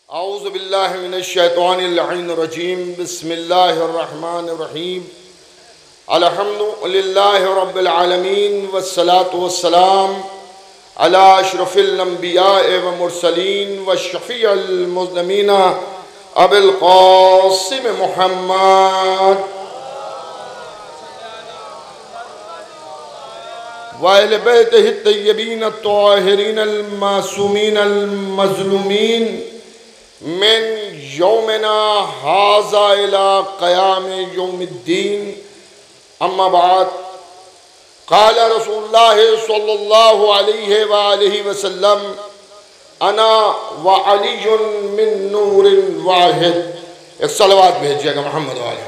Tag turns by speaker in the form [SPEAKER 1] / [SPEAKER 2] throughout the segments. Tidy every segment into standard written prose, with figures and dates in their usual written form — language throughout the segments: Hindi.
[SPEAKER 1] औज़ु बिल्लाहि मिनश्शैतानिर रजीम बिस्मिल्लाहिर्रहमानिर्रहीम अल्हम्दुलिल्लाहि रब्बिल आलमीन वस्सलातु वस्सलाम अला अशरफिल अंबिया व मुरसलीन व शफ़ीअल मुज़निमीन अबिल क़ासिम मुहम्मद व अहले बैतिहि तय्यबीन अत्ताहिरीन अल मासूमीन अल मज़लूमीन मिन यौमिना हाज़ा इला क़याम यौमिद्दीन अम्मा बाद क़ाल रसूलुल्लाह सल्लल्लाहु अलैहि व आलिहि वसल्लम अना व अलीयुन मिन नूरिन वाहिद। एक सलवात भेजिएगा मोहम्मद वाले।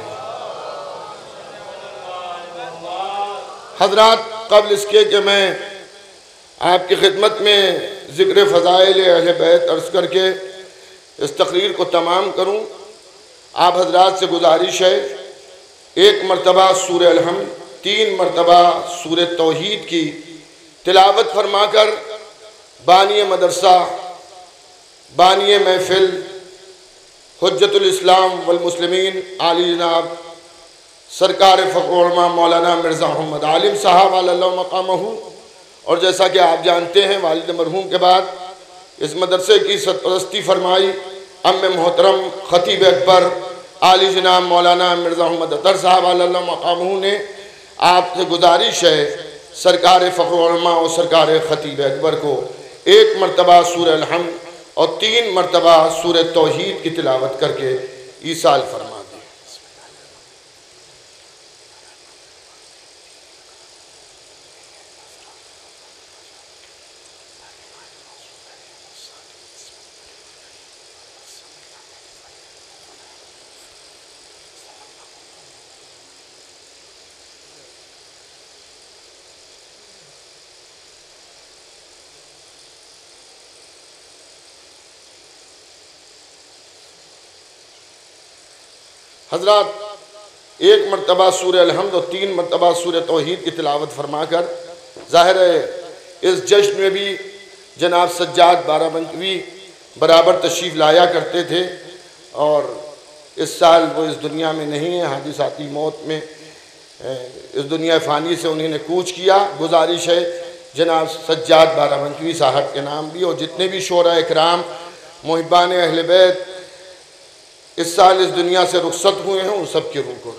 [SPEAKER 1] हज़रात, क़ब्ल इसके कि मैं आपकी खिदमत में ज़िक्र फ़ज़ाइल अहले बैत अर्ज़ करके इस तकरीर को तमाम करूँ, आप हज़रात से गुजारिश है, एक मरतबा सूरह अल-हम्द, 3 मरतबा सूरह तौहीद की तिलावत फरमाकर बानी मदरसा, बानी महफिल, हुज्जतुल इस्लाम वल मुस्लिमीन आली जनाब सरकार फ़ख्रुल उलमा मौलाना मिर्ज़ा मोहम्मद आलिम साहब अल्लाह मक़ामहू, और जैसा कि आप जानते हैं वालिद मरहूम के बाद इस मदरसे की सरपरस्ती फरमाई अम्मे मोहतरम ख़तीब अकबर आली जनाब मौलाना मिर्ज़ा मोहम्मद अतर साहब अल्लाह मक़ामहू ने। आपसे गुजारिश है, सरकार फ़ख्रुल उलमा और सरकार ख़तीब अकबर को एक मरतबा सूरह अल-हम्द और 3 मरतबा सूरह तौहीद की तिलावत करके ईसाल फरमा। हज़रात, एक मरतबा सूरह अल-हम्द और 3 मरतबा सूरह तौहीद की तिलावत फरमाकर ज़ाहिर है इस जश्न में भी जनाब सज्जाद बाराबंकवी बराबर तशरीफ़ लाया करते थे, और इस साल वो इस दुनिया में नहीं है, हादिसाती मौत में इस दुनिया फ़ानी से उन्होंने कूच किया। गुजारिश है जनाब सज्जाद बाराबंकवी साहब के नाम भी और जितने भी शोरा इकराम मुहिब्बान अहले बैत इस साल इस दुनिया से रुखसत हुए हैं, उन सब की रूह को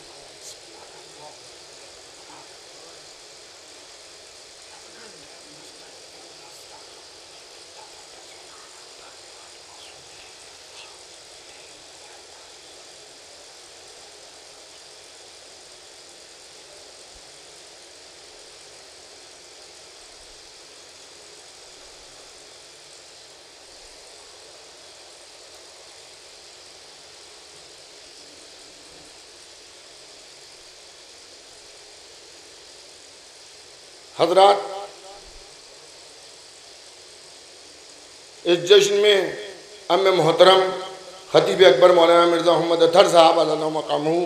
[SPEAKER 1] हज़रात, इस जश्न में अम्मे मोहतरम ख़तीब अकबर मौलाना मिर्ज़ा मोहम्मद अतर साहब अल्लाह मक़ामहू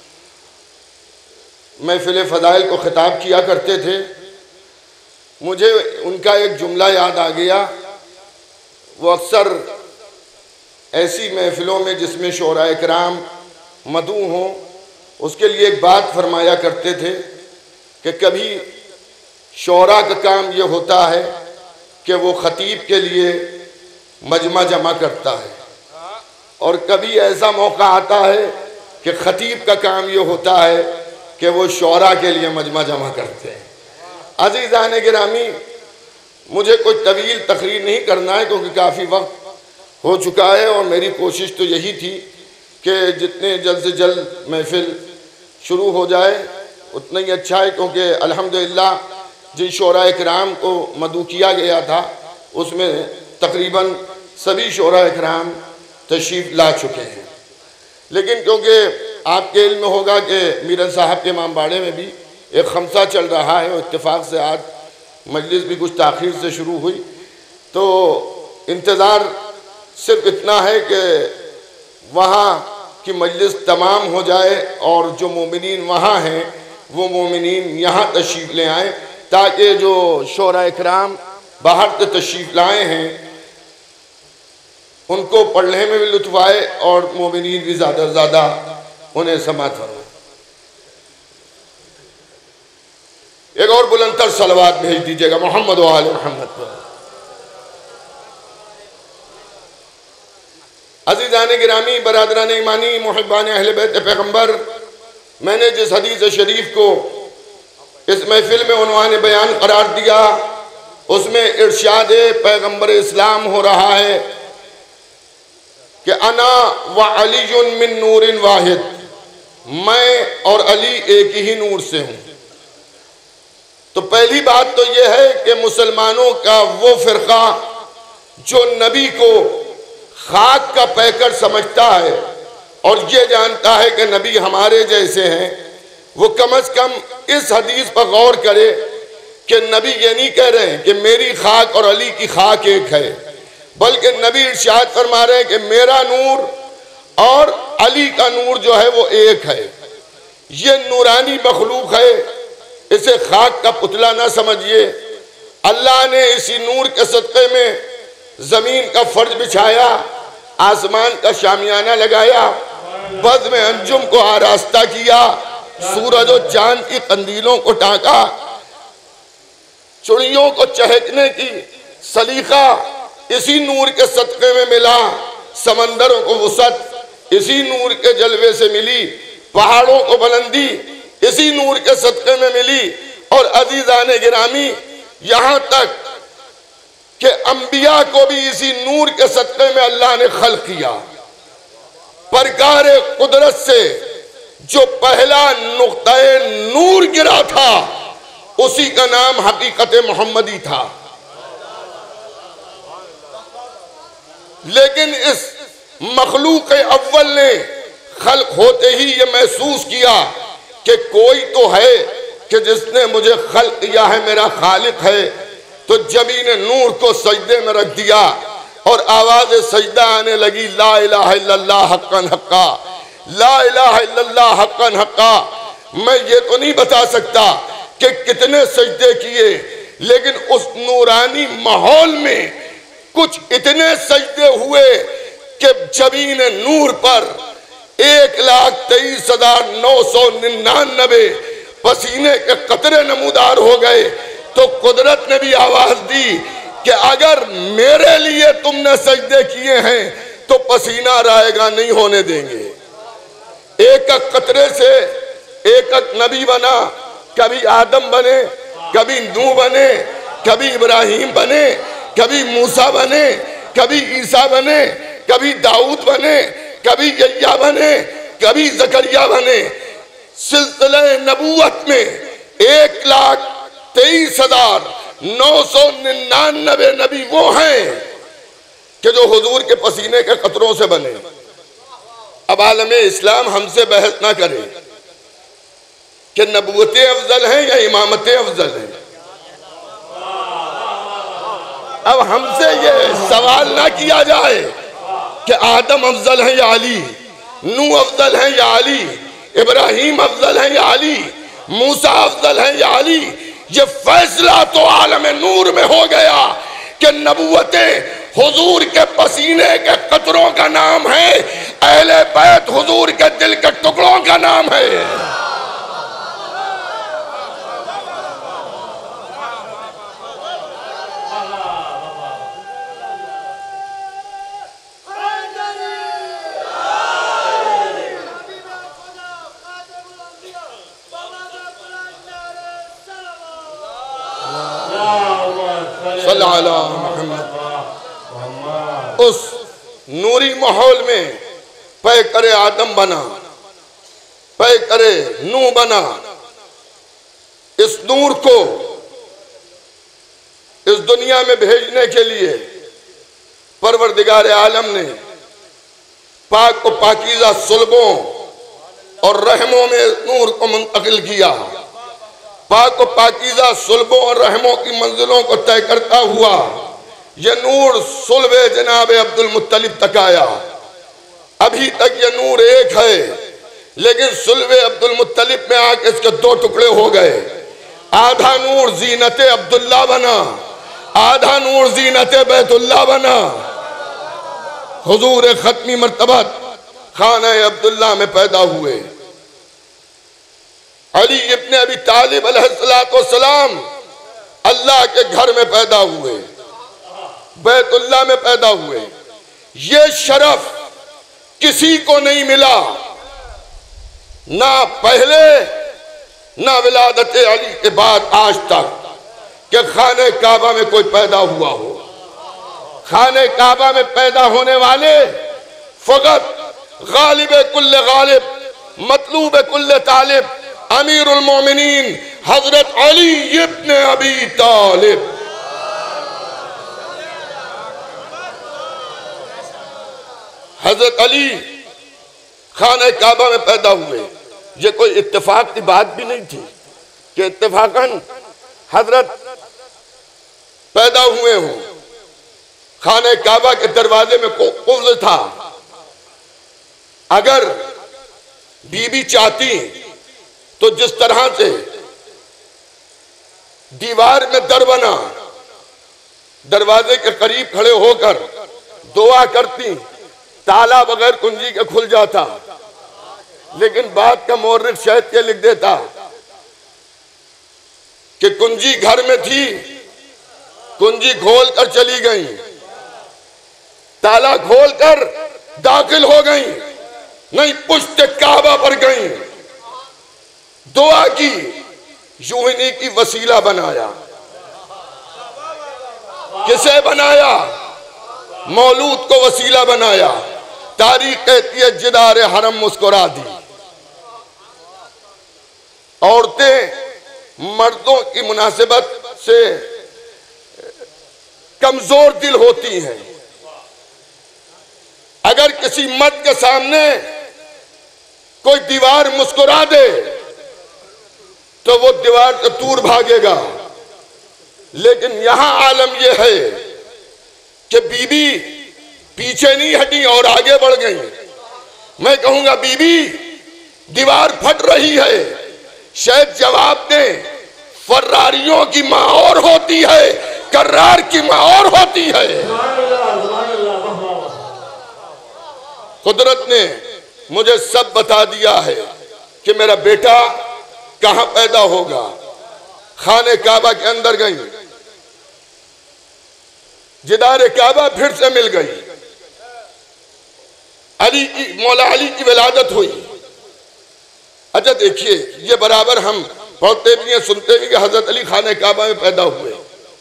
[SPEAKER 1] महफ़िल फ़ज़ाइल को ख़िताब किया करते थे। मुझे उनका एक जुमला याद आ गया। वो अक्सर ऐसी महफ़िलों में जिसमें शोरा इकराम मदू हों, उसके लिए एक बात फरमाया करते थे कि कभी शोरा का काम ये होता है कि वो ख़तीब के लिए मजमा जमा करता है, और कभी ऐसा मौका आता है कि ख़तीब का काम ये होता है कि वो शोरा के लिए मजमा जमा करते हैं। अज़ीज़ान गिरामी, मुझे कोई तवील तकरीर नहीं करना है क्योंकि काफ़ी वक्त हो चुका है, और मेरी कोशिश तो यही थी कि जितने जल्द से जल्द महफिल शुरू हो जाए उतना ही अच्छा है, क्योंकि अल्हम्दुलिल्लाह जिन शोरा इकराम को मदू किया गया था उसमें तकरीबन सभी शोरा इकराम तशरीफ़ ला चुके हैं। लेकिन क्योंकि आपके इल्म होगा कि मीरन साहब के इमामबाड़े में भी एक खमसा चल रहा है और इत्तेफाक से आज मजलिस भी कुछ ताख़ीर से शुरू हुई, तो इंतज़ार सिर्फ इतना है कि वहाँ की मजलिस तमाम हो जाए और जो मोमिनीन वहाँ हैं वो मोमिनीन यहाँ तशरीफ़ ले आएँ, ताकि जो शोरा इकराम बाहर से तशरीफ़ लाए हैं उनको पढ़ने में भी लुत्फ आए और मोमिनीन भी ज़्यादा से ज़्यादा उन्हें समाअत फरमाए। एक और बुलंदतर सलवात भेज दीजिएगा मोहम्मद व आले मोहम्मद पर। अज़ीज़ान गिरामी, बरादरान ईमानी, मुहिब्बान अहले बैत पैगम्बर, मैंने जिस हदीस शरीफ को इस महफिल में उन्वान बयान करार दिया उसमें इरशाद पैगम्बर इस्लाम हो रहा है कि अना व अली मिन नूरिन वाहिद, मैं और अली एक ही नूर से हूँ। तो पहली बात तो यह है कि मुसलमानों का वो फ़िरका जो नबी को खाक का पैकर समझता है और ये जानता है कि नबी हमारे जैसे हैं, वो कम से कम इस हदीस पर गौर करे कि नबी ये नहीं कह रहे हैं कि मेरी खाक और अली की खाक एक है, बल्कि नबी इरशाद फरमा रहे हैं कि मेरा नूर और अली का नूर जो है वो एक है। ये नूरानी मखलूक है, इसे खाक का पुतला ना समझिए। अल्लाह ने इसी नूर के सदक़े में ज़मीन का फर्श बिछाया, आसमान का शामियाना लगाया, बज़्म में अंजुम को आरास्ता किया, सूरज और चांद की कंदीलों को टांका, चुड़ियों को चहकने की सलीका इसी नूर के सदक़े में मिला, समंदरों को वुसअत इसी नूर के जलवे से मिली, पहाड़ों को बुलंदी इसी नूर के सदक़े में मिली। और अज़ीज़ान गिरामी, यहाँ तक कि अंबिया को भी इसी नूर के सदक़े में अल्लाह ने खल्क़ किया। परकार कुदरत से जो पहला नुक्ता-ए नूर गिरा था उसी का नाम हकीकत मोहम्मदी था। लेकिन इस मखलूक अव्वल ने खल्क़ होते ही ये महसूस किया कि कोई तो है कि जिसने मुझे खल्क़ किया है, मेरा खालिक है। तो जमीन नूर को सजदे में रख दिया और आवाज़ सजदा आने लगी, ला इलाहा इल्लल्लाह हक्कन हक्का, ला इलाहा इल्लल्लाह हक्कन हक्का। मैं ये तो नहीं बता सकता कि कितने सजदे किए, लेकिन उस नूरानी माहौल में कुछ इतने सजदे हुए कि जमीन नूर पर 1,23,999 पसीने के कतरे नमूदार हो गए। तो कुदरत ने भी आवाज दी कि अगर मेरे लिए तुमने सजदे किए हैं तो पसीना रायगा नहीं होने देंगे। एक एक कतरे से एक एक नबी बना, कभी आदम बने, कभी नूह बने, कभी इब्राहिम बने, कभी मूसा बने, कभी ईसा बने, कभी दाऊद बने, कभी यह्या बने, कभी जकरिया बने। सिलसिले नबूवत में 1,23,999 नबी वो हैं कि जो हुजूर के पसीने के कतरों से बने। अब आलम इस्लाम हमसे बहस ना करे कि नबूवतें अफजल हैं या इमामतें अफजल हैं। अब हमसे ये सवाल ना किया जाए कि आदम अफजल है या अली, नूह अफजल है या अली, इब्राहिम अफजल है या अली, मूसा अफजल है या अली। ये फैसला तो आलम नूर में हो गया कि नबूवतें हुजूर के पसीने के कतरों का नाम है, अहले बैत हुजूर के दिल के टुकड़ों का नाम है। उस नूरी माहौल में पै करे आदम बना, पै करे नूह बना। इस नूर को इस दुनिया में भेजने के लिए परवरदिगार आलम ने पाक को पाकीज़ा सुल्बों और रहमों में नूर को मुंतकिल किया। पाक को पाकीज़ा सुल्बों और रहमों की मंजिलों को तय करता हुआ यह नूर सुल्बे जनाब अब्दुल मुत्तलिब तक आया। अभी तक यह नूर एक है, लेकिन सुल्बे अब्दुल मुत्तलिब में आके इसके दो टुकड़े हो गए। आधा नूर जीनते अब्दुल्ला बना, आधा नूर जीनते बैतुल्ला बना। हुजूर खत्मी मर्तबत खाना अब्दुल्ला में पैदा हुए। अली इब्ने अबी तालिब अलैहिस्सलाम अल्लाह के घर में पैदा हुए, बैतुल्लाह में पैदा हुए। ये शरफ किसी को नहीं मिला, ना पहले ना विलादत अली के बाद आज तक, कि खाने काबा में कोई पैदा हुआ हो। खाने काबा में पैदा होने वाले फकत गालिब कुल्ले गालिब, मतलूब कुल्ले तालिब, अमीरुल मोमिनीन हजरत अली इब्ने अबी तालिब। हजरत अली खाने काबा में पैदा हुए। ये कोई इत्तेफाक की बात भी नहीं थी कि इत्तेफाकन हजरत पैदा हुए हों। खाने काबा के दरवाजे में कुफ्ल था। अगर बीबी चाहती तो जिस तरह से दीवार में दर बना, दरवाजे के करीब खड़े होकर दुआ करती, ताला बगैर कुंजी के खुल जाता। लेकिन बात का मौर्रिख शायद के लिख देता कि कुंजी घर में थी, कुंजी खोल कर चली गई, ताला खोल कर दाखिल हो गई, नहीं पुश्त काबा पर गई, दुआ की, यूं ही नहीं की वसीला बनाया। किसे बनाया? मौलूद को वसीला बनाया। तारीख कहती है जिदार हरम मुस्कुरा दी। औरतें मर्दों की मुनासिबत से कमजोर दिल होती हैं। अगर किसी मर्द के सामने कोई दीवार मुस्कुरा दे तो वो दीवार से दूर भागेगा। लेकिन यहां आलम यह है कि बीबी पीछे नहीं हटी और आगे बढ़ गई। मैं कहूंगा बीबी दीवार फट रही है, शायद जवाब दे फर्रारियों की मां और होती है, कर्रार की मां और होती है। कुदरत ने मुझे सब बता दिया है कि मेरा बेटा कहां पैदा होगा। खाने काबा के अंदर गई, जिदार काबा फिर से मिल गई। अली की, मौला अली की विलादत हुई। अच्छा देखिए, ये बराबर हम पढ़ते भी हैं, सुनते भी कि हजरत अली खाने काबा में पैदा हुए।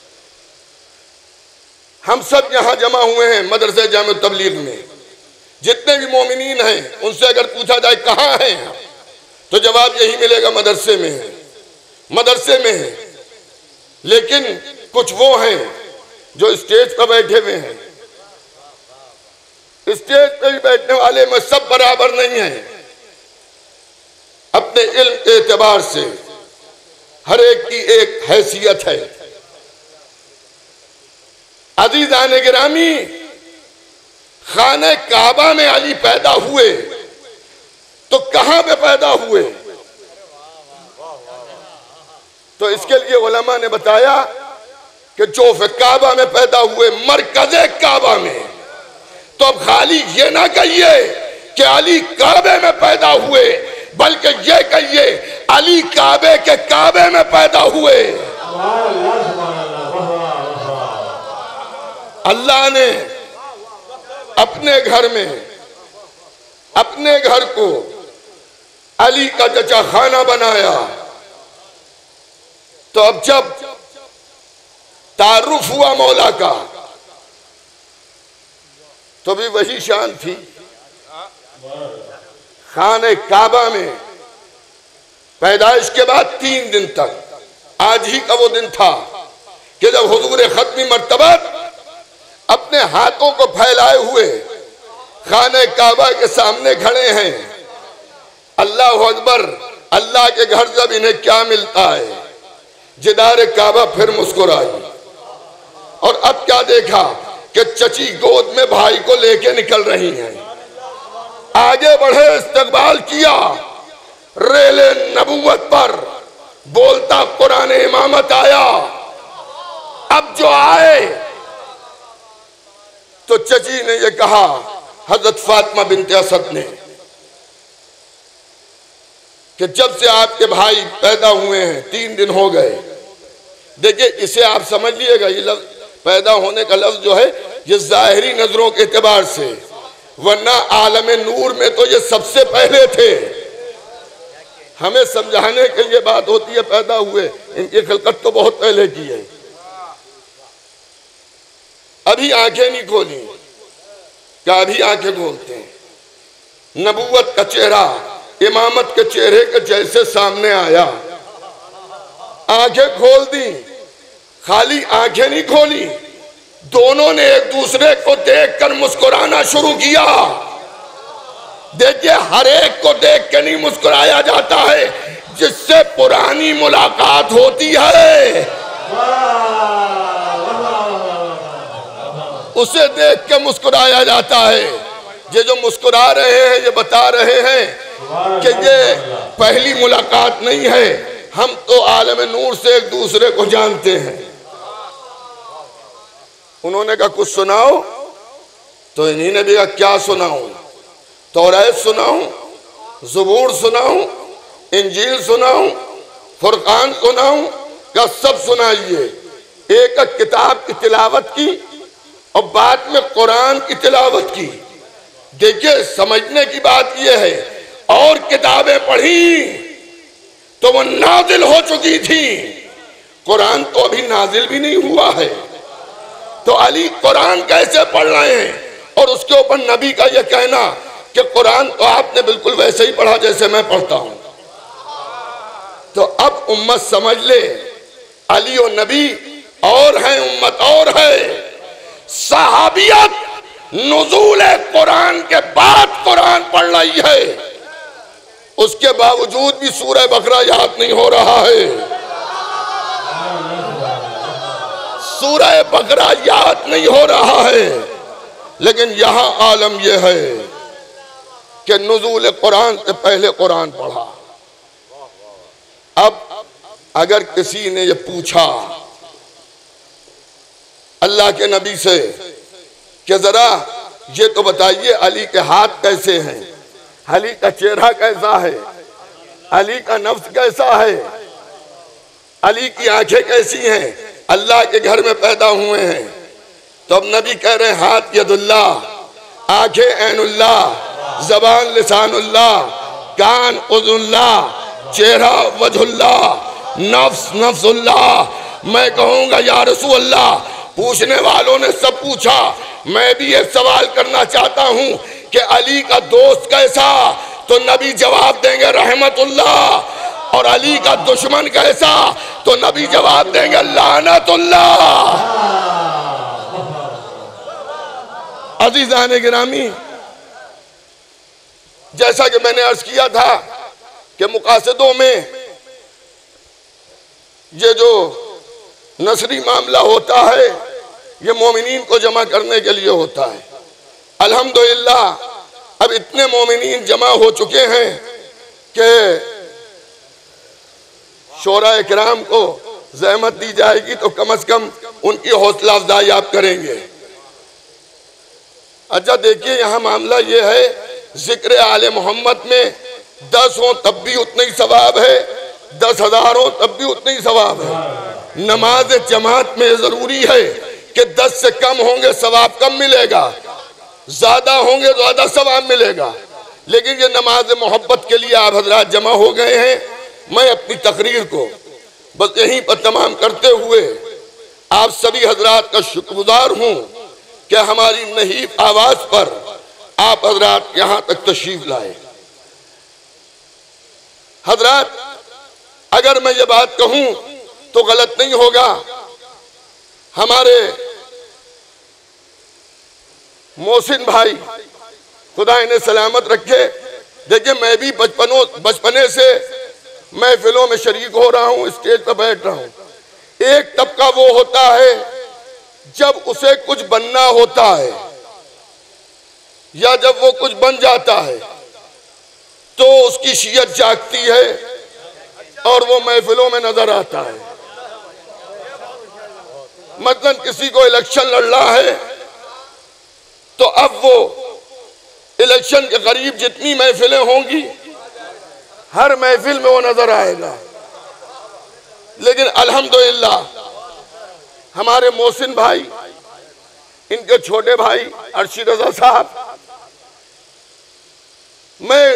[SPEAKER 1] हम सब यहां जमा हुए हैं मदरसे जामे तबलीग में। जितने भी मोमिनीन हैं उनसे अगर पूछा जाए कहां हैं, तो जवाब यही मिलेगा मदरसे में है, मदरसे में है। लेकिन कुछ वो हैं जो स्टेज पर बैठे हुए हैं। स्टेज पे भी बैठने वाले में सब बराबर नहीं है। अपने इल्म के एतबार से हर एक की एक हैसियत है। अजीज़ान गिरामी, खाने काबा में अली पैदा हुए तो कहां पे पैदा हुए? तो इसके लिए उलमा ने बताया कि जोफ काबा में पैदा हुए, मरकज़े काबा में। तो अब खाली ये ना कहिए कि अली काबे में पैदा हुए, बल्कि ये कहिए अली काबे के काबे में पैदा हुए। अल्लाह ने अपने घर में, अपने घर को अली का जचा खाना बनाया। तो अब जब तारुफ हुआ मौला का, तो भी वही शान थी। खाने काबा में पैदाइश के बाद 3 दिन तक, आज ही का वो दिन था कि जब हुजूर खत्मी मर्तबत अपने हाथों को फैलाए हुए खाने काबा के सामने खड़े हैं। अल्लाह अकबर, अल्लाह के घर जब इन्हें क्या मिलता है? जिदार काबा फिर मुस्कुराई। और अब क्या देखा कि चची गोद में भाई को लेके निकल रही हैं। आगे बढ़े, इस्तकबाल किया, रेले नबूवत पर बोलता कुरान इमामत आया। अब जो आए तो चची ने ये कहा, हजरत फातिमा बिनते असद ने, कि जब से आपके भाई पैदा हुए हैं 3 दिन हो गए। देखिए इसे आप समझ लीजिएगा, ये लफ्ज पैदा होने का लफ्ज जो है ये जाहिरी नजरों के एतबार से, वरना आलम नूर में तो ये सबसे पहले थे। हमें समझाने के लिए बात होती है पैदा हुए, इनकी खिलकत तो बहुत पहले की है। अभी आंखें नहीं खोली, क्या अभी आंखें खोलते हैं। नबूवत का चेहरा इमामत के चेहरे के जैसे सामने आया, आंखें खोल दी, खाली आंखें नहीं खोली, दोनों ने एक दूसरे को देखकर मुस्कुराना शुरू किया। देखिए हर एक को देख के नहीं मुस्कुराया जाता है, जिससे पुरानी मुलाकात होती है उसे देख के मुस्कुराया जाता है। ये जो मुस्कुरा रहे हैं ये बता रहे हैं कि ये पहली मुलाकात नहीं है, हम तो आलम नूर से एक दूसरे को जानते हैं। उन्होंने कहा कुछ सुनाओ, तो इन्हीं ने भी कहा क्या सुनाऊं, तौरात सुनाऊं, ज़बूर सुनाऊं, इंजील सुनाऊं, फुरकान सुनाऊं, क्या सब सुनाइए। एक किताब की तिलावत की और बाद में कुरान की तिलावत की। देखिए समझने की बात यह है, और किताबें पढ़ी तो वो नाजिल हो चुकी थी, कुरान तो अभी नाजिल भी नहीं हुआ है। तो अली कुरान कैसे पढ़ रहे हैं, और उसके ऊपर नबी का यह कहना कि कुरान तो आपने बिल्कुल वैसे ही पढ़ा जैसे मैं पढ़ता हूं। तो अब उम्मत समझ ले, अली और नबी और है, उम्मत और है। सहाबियत नुज़ूल कुरान के बाद कुरान पढ़ रही है, उसके बावजूद भी सूरह बकरा याद नहीं हो रहा है। सूरह बकरा याद नहीं हो रहा है, लेकिन यहां आलम यह है कि नुज़ूल कुरान से पहले कुरान पढ़ा। अब अगर किसी ने ये पूछा अल्लाह के नबी से कि जरा ये तो बताइए अली के हाथ कैसे हैं, अली का चेहरा कैसा है, अली का नफ्स कैसा है, अली की आंखें कैसी हैं, अल्लाह के घर में पैदा हुए हैं। तो अब नबी कह रहे हैं हाथ यदुल्लाह, आंखें ऐनुल्लाह, जबान लिसानुल्लाह, कान उज़ुल्लाह, चेहरा वजहुल्लाह, नफ्स नफ्सुल्लाह। मैं कहूंगा या रसूल अल्लाह, पूछने वालों ने सब पूछा, मैं भी ये सवाल करना चाहता हूं कि अली का दोस्त कैसा, तो नबी जवाब देंगे रहमतुल्लाह। और अली का दुश्मन कैसा, तो नबी जवाब देंगे लानतुल्लाह। अज़ीज़ान गिरामी, जैसा कि मैंने अर्ज किया था कि मुकासदों में ये जो नसरी मामला होता है ये मोमिनीन को जमा करने के लिए होता है। अल्हम्दुलिल्लाह अब इतने मोमिनीन जमा हो चुके हैं कि शोरा इकराम को ज़हमत दी जाएगी तो कम से कम उनकी हौसला अफजाई आप करेंगे। अच्छा देखिए यहाँ मामला ये है, जिक्र आले मोहम्मद में 10 हो तब भी उतना ही सवाब है, 10,000 हो तब भी उतना ही सवाब है। नमाज जमात में जरूरी है कि 10 से कम होंगे सवाब कम मिलेगा, ज्यादा होंगे तो ज्यादा सवाब मिलेगा। लेकिन ये नमाज मोहब्बत के लिए आप हजरात जमा हो गए हैं। मैं अपनी तकरीर को बस यहीं पर तमाम करते हुए आप सभी हजरात का शुक्रगुजार हूँ कि हमारी नहीफ आवाज पर आप हजरात यहाँ तक तशरीफ लाए। हजरात अगर मैं ये बात कहूँ तो गलत नहीं होगा, हमारे मोहसिन भाई खुदा इन्हें सलामत रखे। देखिए मैं भी बचपने से महफिलों में शरीक हो रहा हूँ, स्टेज पर बैठ रहा हूँ। एक तबका वो होता है जब उसे कुछ बनना होता है या जब वो कुछ बन जाता है तो उसकी शियत जागती है और वो महफिलों में नजर आता है। मसलन किसी को इलेक्शन लड़ना है तो अब वो इलेक्शन के करीब जितनी महफिलें होंगी हर महफिल में वो नजर आएगा। लेकिन अल्हम्दुलिल्लाह हमारे मोहसिन भाई, इनके छोटे भाई अर्शी रजा साहब, मैं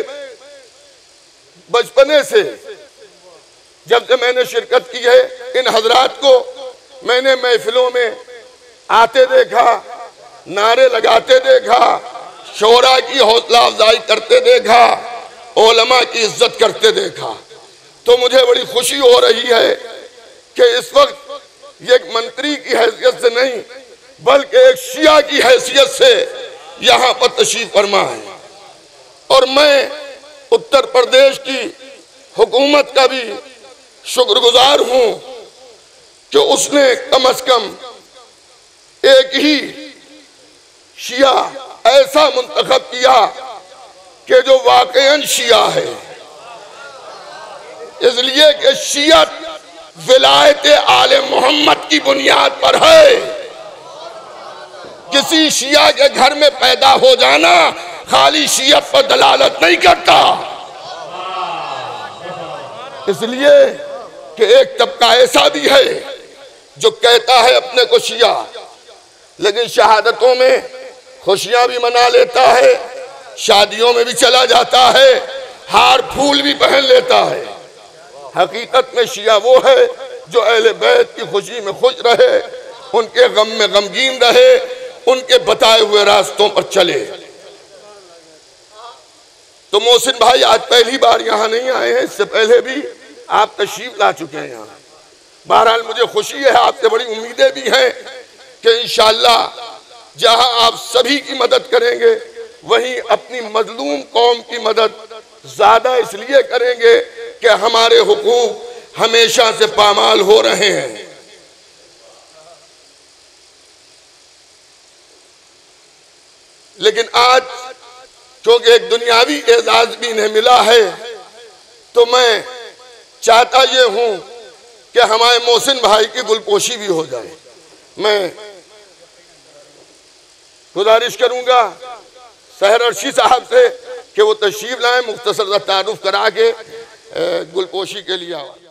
[SPEAKER 1] बचपने से जब से मैंने शिरकत की है, इन हजरात को मैंने महफिलों में आते देखा, नारे लगाते देखा, शोरा की हौसला अफजाई करते देखा, उलमा की इज्जत करते देखा। तो मुझे बड़ी खुशी हो रही है कि इस वक्त ये एक मंत्री की हैसियत से नहीं बल्कि एक शिया की हैसियत से यहाँ पर तशरीफ फरमा है। और मैं उत्तर प्रदेश की हुकूमत का भी शुक्रगुजार हूँ कि उसने कम से कम एक ही शिया ऐसा मुंतखब किया कि जो वाकईन शिया है, इसलिए कि शियत विलायत आले मोहम्मद की बुनियाद पर है। किसी शिया के घर में पैदा हो जाना खाली शियत पर दलालत नहीं करता। इसलिए कि एक तबका ऐसा भी है जो कहता है अपने को शिया, लेकिन शहादतों में खुशियां भी मना लेता है, शादियों में भी चला जाता है, हार फूल भी पहन लेता है। हकीकत में शिया वो है जो अहले बैत की खुशी में खुश रहे, उनके गम में गमगीन रहे, उनके बताए हुए रास्तों पर चले। तो मोहसिन भाई आज पहली बार यहाँ नहीं आए हैं, इससे पहले भी आप तशरीफ ला चुके हैं यहाँ। बहरहाल मुझे खुशी है, आपसे बड़ी उम्मीदें भी हैं कि इंशाअल्लाह जहाँ आप सभी की मदद करेंगे वहीं अपनी मजलूम कौम की मदद ज्यादा इसलिए करेंगे कि हमारे हुकूक हमेशा से पामाल हो रहे हैं। लेकिन आज क्योंकि एक दुनियावी एजाज भी इन्हें मिला है, तो मैं चाहता ये हूं कि हमारे मोहसिन भाई की गुलपोशी भी हो जाए। मैं गुजारिश करूंगा सहर अर्शी साहब से कि वो तशरीफ लाएं, मुख्तसर तारुफ करा के गुलपोशी के लिए आवा।